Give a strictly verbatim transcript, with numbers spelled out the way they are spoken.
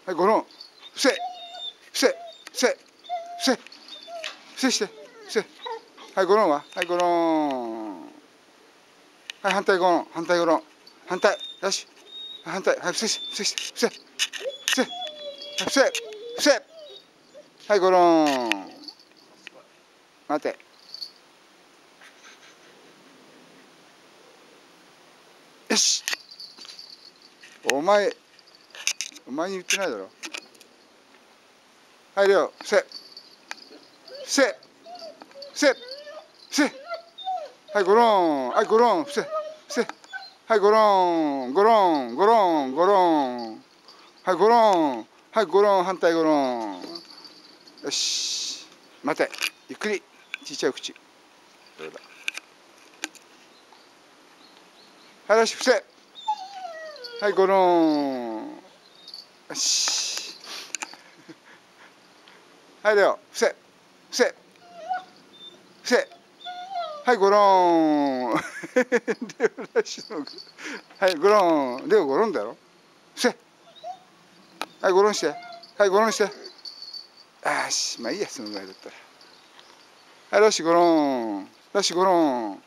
はい、ゴロン。伏せ。伏せ。伏せ。伏せ。伏せして。伏せ。はい、ゴロンは。はい、ゴロン。はい、反対ゴロン。反対ゴロン。反対。よし。反対。はい、伏せして。伏せして。伏せ。伏せ。はい、伏せ。伏せ。はい、ゴロン。待て。よし。お前、お前に言ってないだろ。はい、レオ、伏せ。伏せ。伏せ。伏せ。はい、ゴロン。はい、ゴロン。伏せ。伏せ。はい、ゴロン。ゴロン。ゴロン。ゴロン。はい、ゴロン。はい、ゴロン。反対ゴロン。よし。待て。ゆっくり。ちっちゃい口。どうだ。はい、よし、伏せ。はい、ゴロン。よし。はい、レオ、伏せ。伏せ。伏せ。はい、ゴロン。レオらしいの。はい、ゴロン。レオゴロンだろ。伏せ。はい、ゴロンして。はい、ゴロンして。あーし、まあいいや、そのぐらいだったら。はい、よし、ゴロン。よし、ゴロン。